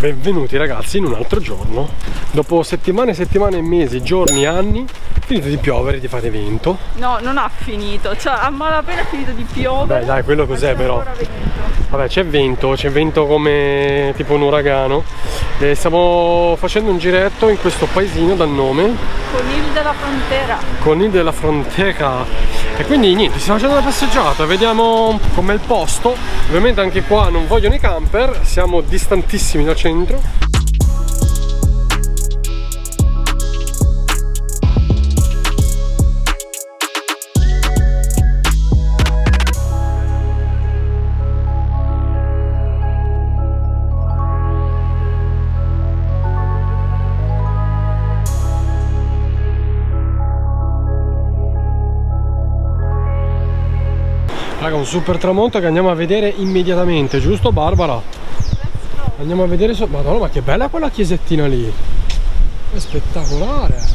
Benvenuti ragazzi in un altro giorno. Dopo settimane e settimane, mesi, giorni, anni, finito di piovere, di fare vento. No, non ha finito, cioè a malapena finito di piovere. Dai, quello cos'è però? Vabbè, c'è vento come tipo un uragano. E stiamo facendo un giretto in questo paesino dal nome Conil della Frontera. Conil della Frontera. E quindi niente, stiamo facendo una passeggiata, vediamo com'è il posto. Ovviamente anche qua non vogliono i camper, siamo distantissimi dal centro. Raga, un super tramonto che andiamo a vedere immediatamente, giusto Barbara? Andiamo a vedere Madonna, ma che bella quella chiesettina lì! È spettacolare!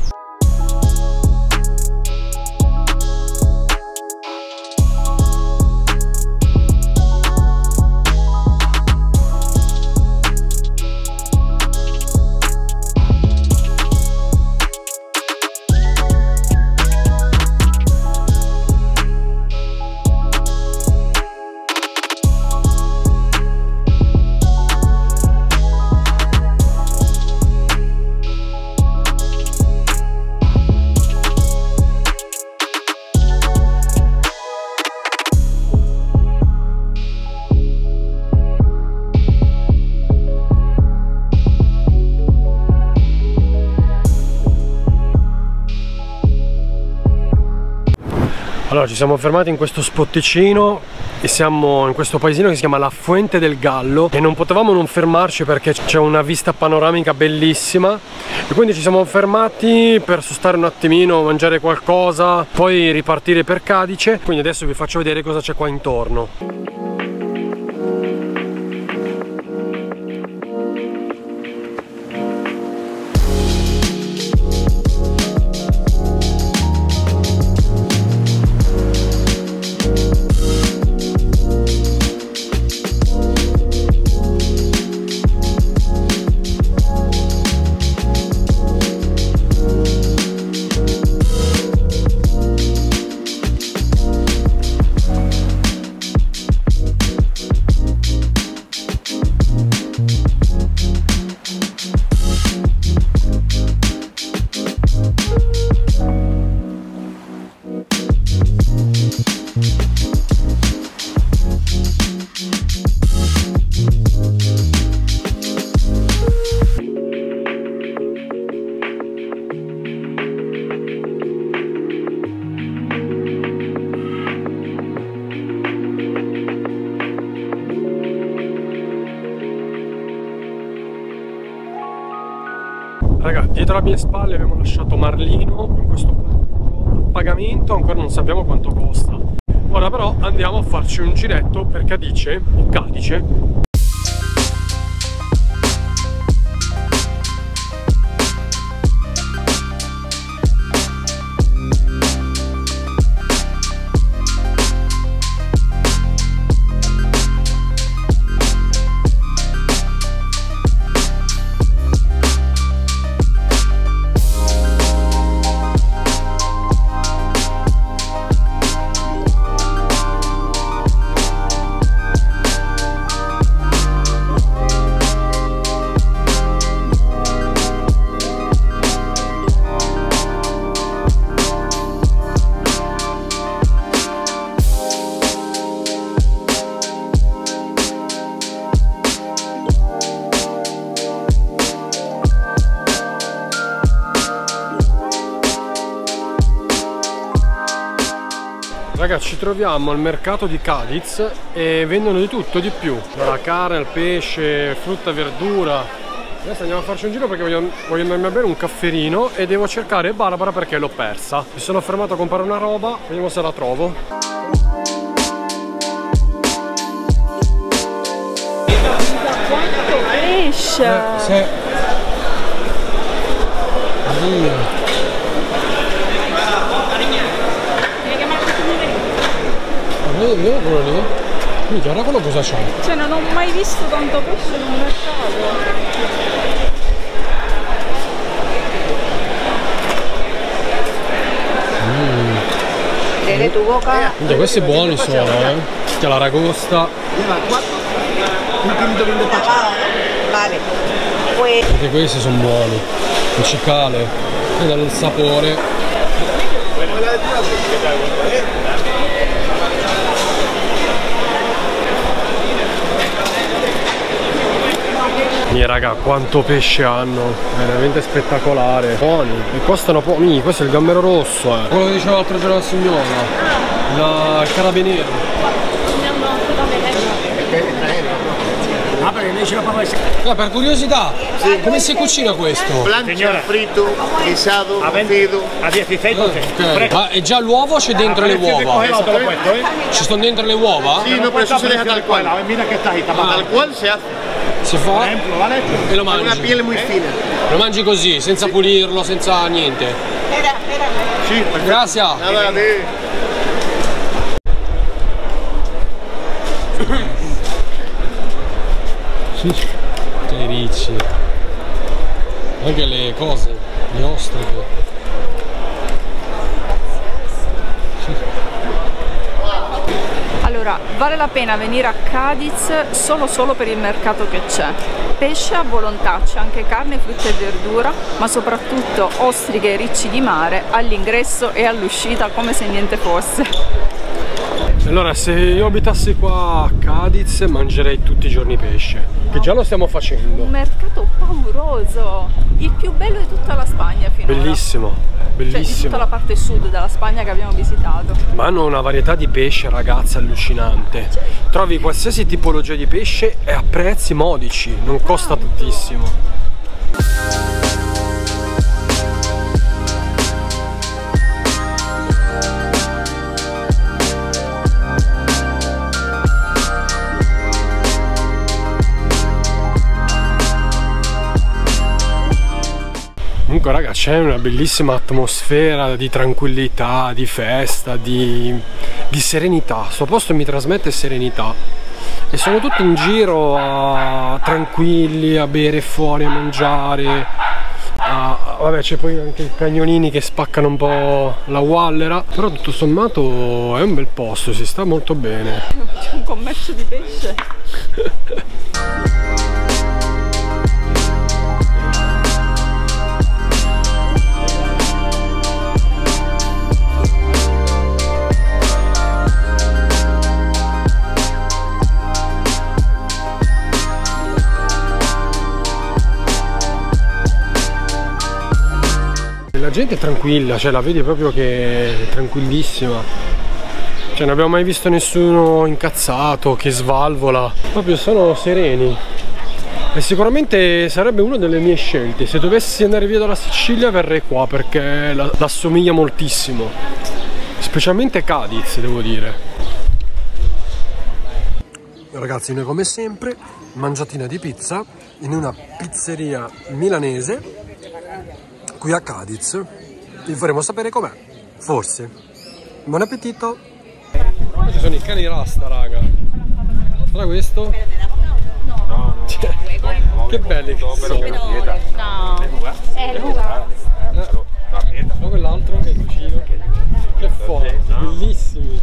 Allora, ci siamo fermati in questo spotticino e siamo in questo paesino che si chiama La Fuente del Gallo e non potevamo non fermarci perché c'è una vista panoramica bellissima e quindi ci siamo fermati per sostare un attimino, mangiare qualcosa, poi ripartire per Cadice. Quindi adesso vi faccio vedere cosa c'è qua intorno. Raga, dietro alle mie spalle abbiamo lasciato Marlino in questo parco a pagamento, ancora non sappiamo quanto costa. Ora però andiamo a farci un giretto per Cadice o Cadice. Ragazzi, ci troviamo al mercato di Cadiz e vendono di tutto, di più, dalla carne al pesce, frutta, verdura. Adesso andiamo a farci un giro perché voglio andarmi a bere un cafferino e devo cercare Barbara perché l'ho persa. Mi sono fermato a comprare una roba, vediamo se la trovo. Quanto pesce! Sì. Addio. Vedi quello lì? Minchia, guarda quello cosa c'ha. Cioè non ho mai visto tanto pesce in un mercato. Minchia, questi buoni sono, C'è la ragosta. Anche questi sono buoni. Il cicale. E dà il sapore. Raga, quanto pesce hanno, veramente spettacolare. Buoni, e costano poco. Questo è il gambero rosso, quello che diceva l'altro giorno la signora, il carabiniere. Per curiosità, sì. Come si cucina questo? Plancha, fritto, guisato, cocido. A 16 okay. Ma è già l'uovo o c'è dentro le uova? Ci sono dentro le uova? Sì, no, pero eso se deja tal cual. Tal cual se hace. Si fa e lo mangi. Una piel muy fina. Lo mangi così, senza pulirlo, senza niente. Sì, grazie. Nada de... Che ricci. Anche le cose, le ostriche. Allora, vale la pena venire a Cadiz solo per il mercato che c'è. Pesce a volontà, c'è anche carne, frutta e verdura, ma soprattutto ostriche e ricci di mare all'ingresso e all'uscita come se niente fosse. Allora, se io abitassi qua a Cadiz mangerei tutti i giorni pesce, che già lo stiamo facendo. Un mercato pauroso, il più bello di tutta la Spagna finora. Bellissimo, bellissimo. Cioè di tutta la parte sud della Spagna che abbiamo visitato. Ma hanno una varietà di pesce, ragazzi, allucinante. Trovi qualsiasi tipologia di pesce e a prezzi modici, non costa tantissimo. Comunque raga, c'è una bellissima atmosfera di tranquillità, di festa, di serenità. Questo posto mi trasmette serenità. E sono tutti in giro tranquilli, a bere fuori, a mangiare. Vabbè, c'è poi anche i cagnolini che spaccano un po' la wallera. Però tutto sommato è un bel posto, si sta molto bene. C'è un commercio di pesce. La gente è tranquilla, cioè la vedi proprio che è tranquillissima. Cioè non abbiamo mai visto nessuno incazzato, che svalvola. Proprio sono sereni. E sicuramente sarebbe una delle mie scelte. Se dovessi andare via dalla Sicilia verrei qua perché la assomiglia moltissimo. Specialmente Cadiz, devo dire. Ragazzi, noi come sempre, mangiatina di pizza in una pizzeria milanese qui a Cadiz. Vi faremo sapere com'è, forse. Buon appetito! Ci sono i cani rasta, raga. Guarda questo. No. Che belli che sono. No, è Luca. Ma quell'altro che è vicino. Che forte, bellissimi.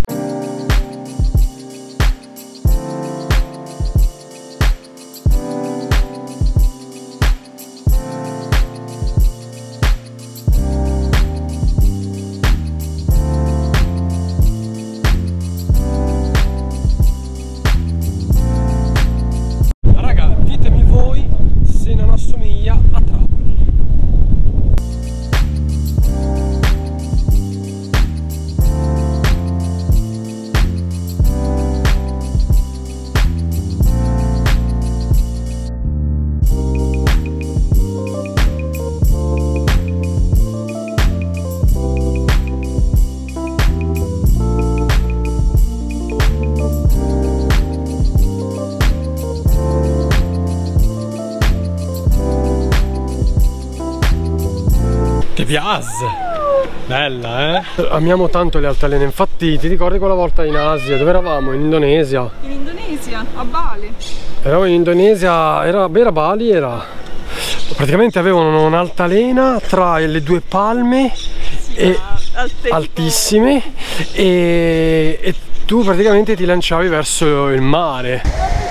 Che piazza! Bella, eh? Amiamo tanto le altalene, infatti ti ricordi quella volta in Asia? Dove eravamo? In Indonesia? In Indonesia Indonesia, a Bali. Eravamo in Indonesia, era Bali, praticamente avevano un'altalena tra le due palme e altissime e tu praticamente ti lanciavi verso il mare.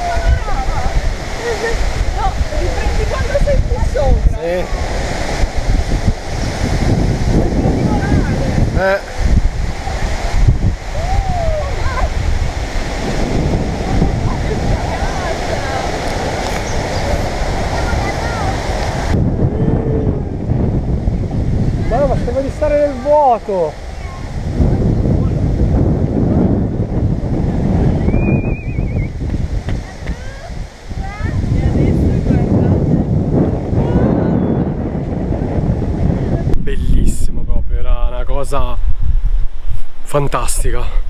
No, riprendi quando sei qui sopra. Sì. Ma sembra di stare nel vuoto. Bellissimo proprio, era una cosa fantastica.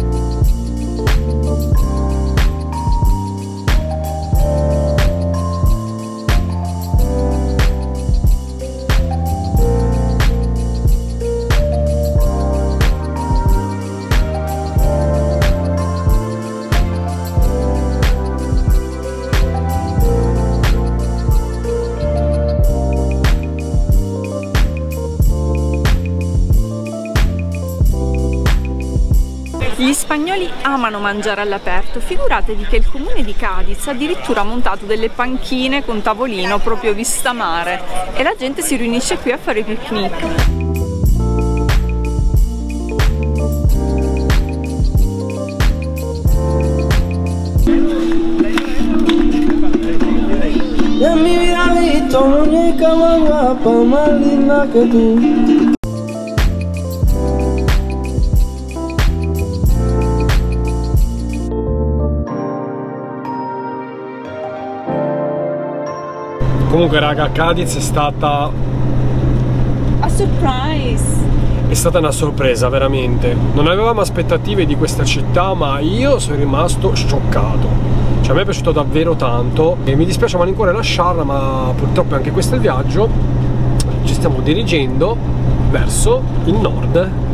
Gli spagnoli amano mangiare all'aperto, figuratevi che il comune di Cadiz ha addirittura montato delle panchine con tavolino proprio vista mare e la gente si riunisce qui a fare picnic. En mi vida he visto muñeca más guapa, más linda que tú. Comunque raga, Cadiz è stata A surprise! È stata una sorpresa veramente. Non avevamo aspettative di questa città, ma io sono rimasto scioccato. Cioè a me è piaciuto davvero tanto e mi dispiace a malincuore lasciarla, ma purtroppo anche questo è il viaggio. Ci stiamo dirigendo verso il nord